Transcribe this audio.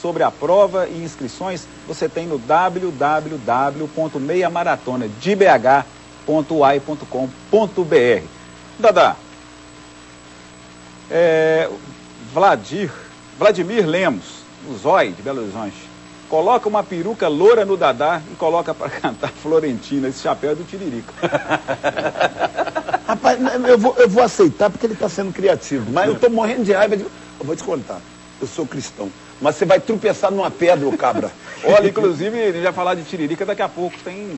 sobre a prova e inscrições você tem no www.meiamaratonadebh.uai.com.br. Dadá, Vladimir Lemos, o Zói de Belo Horizonte, coloca uma peruca loura no Dadá e coloca para cantar Florentina. Esse chapéu é do Tiririca. Rapaz, eu vou aceitar porque ele está sendo criativo, mas eu estou morrendo de raiva. Eu vou te contar, eu sou cristão, mas você vai tropeçar numa pedra, ô cabra. Olha, inclusive, a gente vai falar de Tiririca daqui a pouco. Tem